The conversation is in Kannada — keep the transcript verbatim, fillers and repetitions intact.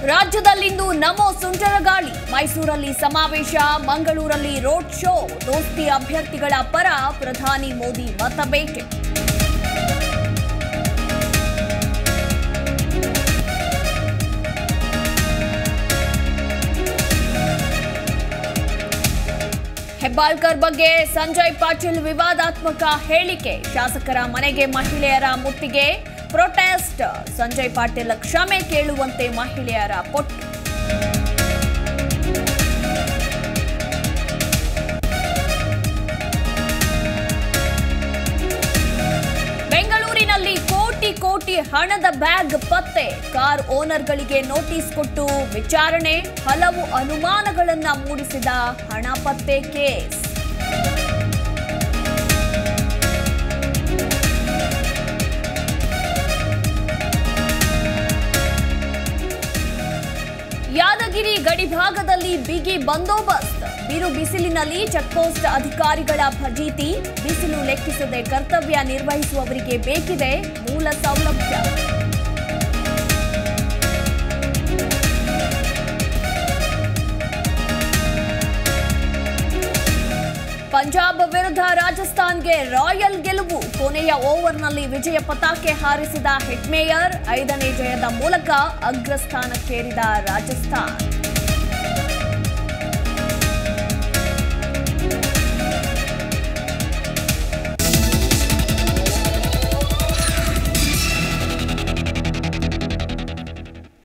ರಾಜ್ಯದಲ್ಲಿಂದು ನಮೋ ಸುಂಟರಗಾಳಿ, ಮೈಸೂರಲ್ಲಿ ಸಮಾವೇಶ, ಮಂಗಳೂರಲ್ಲಿ ರೋಡ್ ಶೋ, ದೋಸ್ತಿ ಅಭ್ಯರ್ಥಿಗಳ ಪರ ಪ್ರಧಾನಿ ಮೋದಿ ಮತಬೇಟೆ. ಹೆಬ್ಬಾಳ್ಕರ್ ಬಗ್ಗೆ ಸಂಜಯ್ ಪಾಟೀಲ್ ವಿವಾದಾತ್ಮಕ ಹೇಳಿಕೆ, ಶಾಸಕರ ಮನೆಗೆ ಮಹಿಳೆಯರ ಮುತ್ತಿಗೆ, ಪ್ರೊಟೆಸ್ಟ್, ಸಂಜಯ್ ಪಾಟೀಲ್ ಕ್ಷಮೆ ಕೇಳುವಂತೆ ಮಹಿಳೆಯರ ಪಟ್ಟು. ಬೆಂಗಳೂರಿನಲ್ಲಿ ಕೋಟಿ ಕೋಟಿ ಹಣದ ಬ್ಯಾಗ್ ಪತ್ತೆ, ಕಾರ್ ಓನರ್ಗಳಿಗೆ ನೋಟಿಸ್ ಕೊಟ್ಟು ವಿಚಾರಣೆ, ಹಲವು ಅನುಮಾನಗಳನ್ನ ಮೂಡಿಸಿದ ಹಣ ಪತ್ತೆ ಕೇಸ್. ಯಾದಗಿರಿ ಗಡಿಭಾಗದಲ್ಲಿ ಬಿಗಿ ಬಂದೋಬಸ್ತ್, ಬಿರು ಬಿಸಿಲಿನಲ್ಲಿ ಚೆಕ್ಪೋಸ್ಟ್ ಅಧಿಕಾರಿಗಳ ಫಜೀತಿ, ಬಿಸಿಲು ಲೆಕ್ಕಿಸದೆ ಕರ್ತವ್ಯ ನಿರ್ವಹಿಸುವವರಿಗೆ ಬೇಕಿದೆ ಮೂಲ ಸೌಲಭ್ಯ. ಪಂಜಾಬ್ ವಿರುದ್ಧ ರಾಜಸ್ಥಾನ್ಗೆ ರಾಯಲ್ ಗೆಲುವು, ಕೊನೆಯ ಓವರ್ನಲ್ಲಿ ವಿಜಯ ಪತಾಕೆ ಹಾರಿಸಿದ ಹಿಟ್ಮೇಯರ್, ಐದನೇ ಜಯದ ಮೂಲಕ ಅಗ್ರಸ್ಥಾನಕ್ಕೇರಿದ ರಾಜಸ್ಥಾನ್.